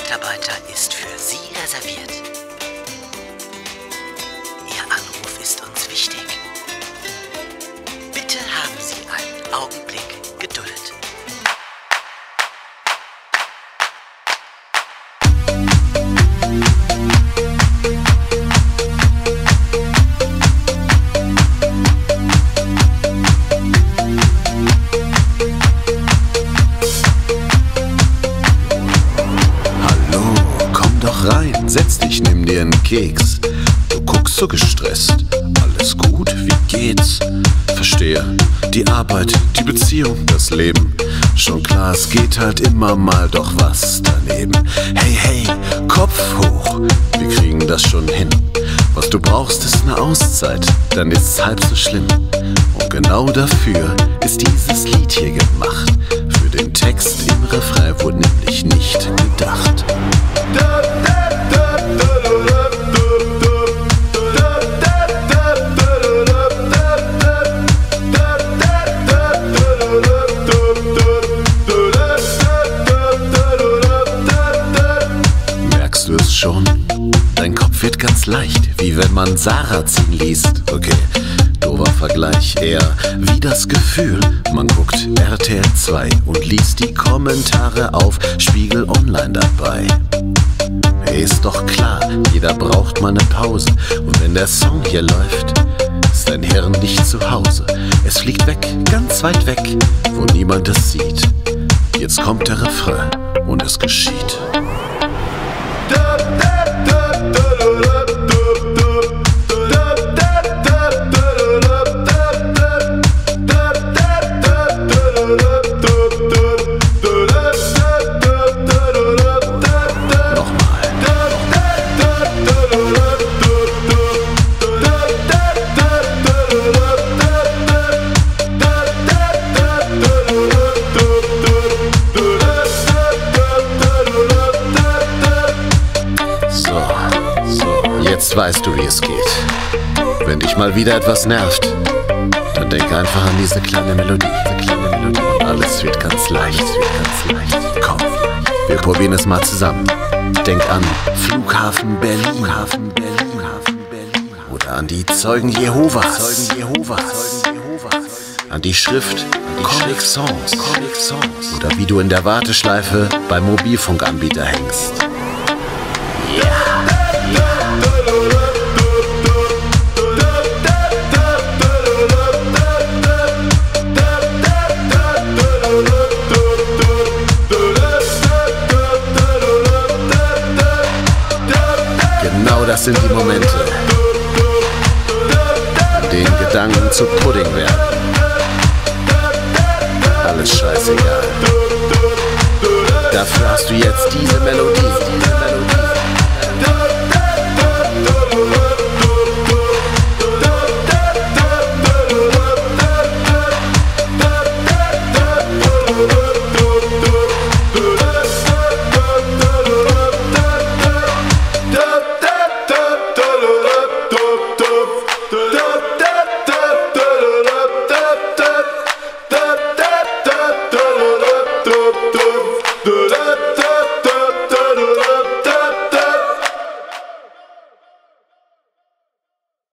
Mitarbeiter ist für Sie reserviert. Ihr Anruf ist uns wichtig. Bitte haben Sie einen Augenblick Geduld. Rein, setz dich, nimm dir einen Keks. Du guckst so gestresst. Alles gut, wie geht's? Verstehe, die Arbeit, die Beziehung, das Leben. Schon klar, es geht halt immer mal doch was daneben. Hey, hey, Kopf hoch, wir kriegen das schon hin. Was du brauchst, ist eine Auszeit, dann ist's halb so schlimm. Und genau dafür ist dieses Lied hier gemacht. Für den Text im Refrain wurde nämlich nicht gedacht. Merkst du es schon? Dein Kopf wird ganz leicht, wie wenn man Sarrazin liest. Okay, doofer Vergleich, eher wie das Gefühl. Man guckt RTL 2 und liest die Kommentare auf Spiegel Online dabei. Ist doch klar, jeder braucht mal eine Pause. Und wenn der Song hier läuft, ist dein Hirn nicht zu Hause. Es fliegt weg, ganz weit weg, wo niemand es sieht. Jetzt kommt der Refrain und es geschieht. Jetzt weißt du, wie es geht. Wenn dich mal wieder etwas nervt, dann denk einfach an diese kleine Melodie. Und alles wird ganz leicht. Komm, wir probieren es mal zusammen. Denk an Flughafen Berlin. Oder an die Zeugen Jehovas. An die Schrift Comic Songs. Oder wie du in der Warteschleife beim Mobilfunkanbieter hängst. Genau das sind die Momente, in denen Gedanken zu Pudding werden. Alles scheißegal. Dafür hast du jetzt diese Melodie.